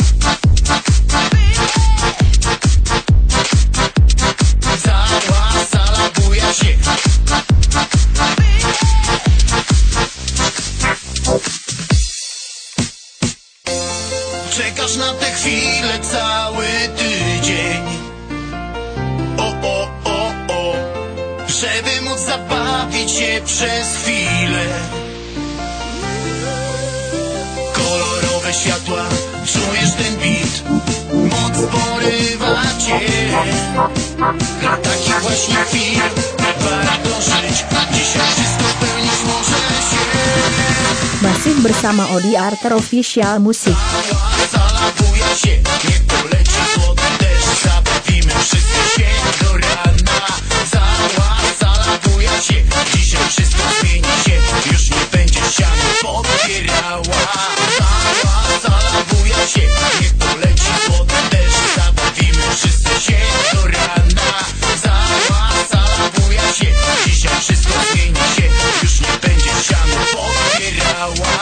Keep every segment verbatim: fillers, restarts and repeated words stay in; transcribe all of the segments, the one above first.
Cała sala buja się. Czekasz na tę chwilę cały tydzień. O, o, o, o, żeby móc zabawić się przez chwilę. Kolorowe światła, czujesz ten beat, moc porywa cię. Dla takich właśnie chwil warto żyć. Dzisiaj wszystko spełnić może się. Masih bersama Odi Arter Official Music. Cała sala buja się, niech poleci złoty deszcz, zabawimy wszyscy się do rana. Cała sala buja się, dzisiaj wszystko zmieni się, już nie będzie ściany podpierała. Cała sala buja się, niech poleci złoty deszcz, zabawimy wszyscy się do rana. Cała sala buja się, dzisiaj wszystko zmieni się, już nie będzie ściany podpierała.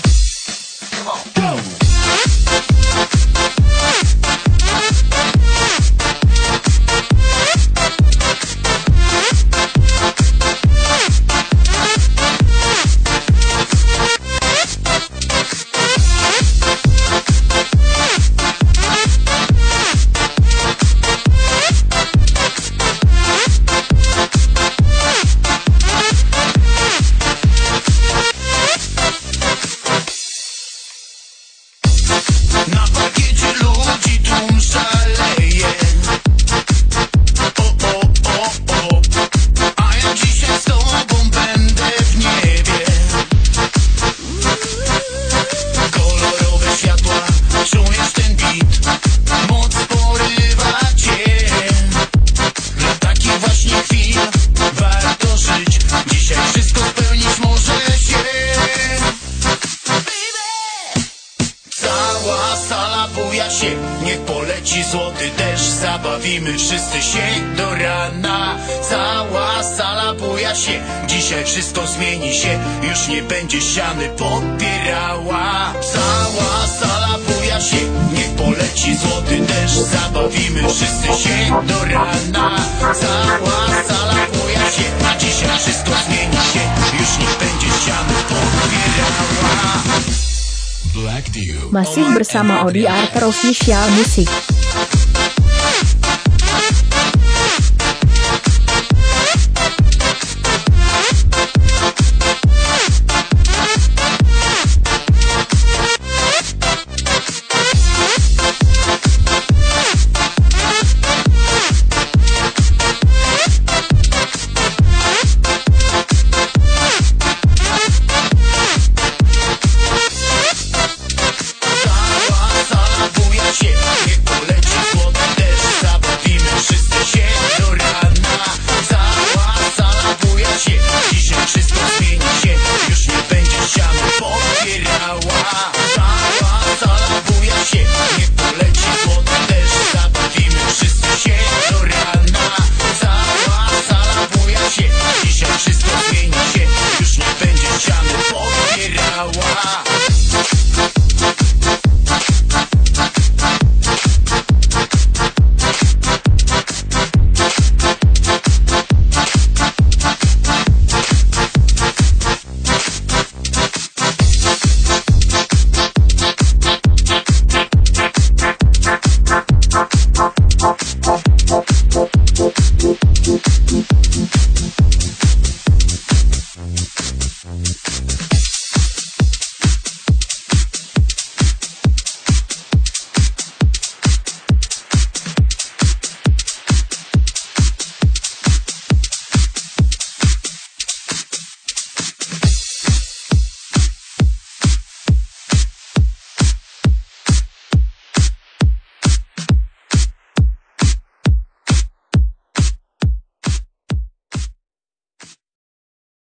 Na parkiecie ludzi tłum szaleje. O, o, o, o, a ja dzisiaj z tobą będę w niebie. Kolorowe światła, czujesz ten beat, moc porywa cię. Dla takich właśnie chwil warto żyć. Dzisiaj wszystko spełnić może się. Cała sala buja się, niech poleci złoty deszcz, zabawimy wszyscy się do rana. Cała sala buja się, dzisiaj wszystko zmieni się, już nie będzie ściany podpierała. Cała sala buja się, niech poleci złoty deszcz, zabawimy wszyscy się do rana. Cała sala buja się, dzisiaj wszystko zmieni się, już nie będzie ściany podpierała. Masih bersama Odi Arter Official Music.